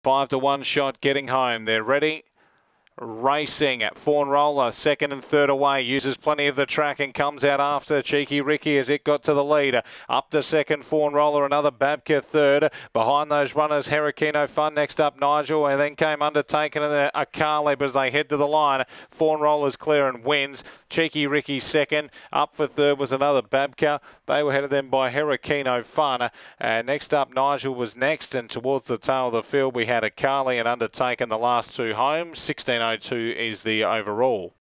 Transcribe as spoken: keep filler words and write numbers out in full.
Five to one shot getting home. They're ready. Racing at Fawn Roller, second and third away, uses plenty of the track and comes out after Cheeky Ricky as it got to the lead. Up to second, Fawn Roller, another Babka third. Behind those runners, Hurricane Fun, next up Nigel, and then came Undertaken and a Caleb as they head to the line. Fawn Roller's clear and wins. Cheeky Ricky second. Up for third was another Babka. They were headed then by Hurricane Fun. Uh, next up, Nigel was next, and towards the tail of the field, we had a Carly and Undertaken, the last two home. sixteen oh two is the overall.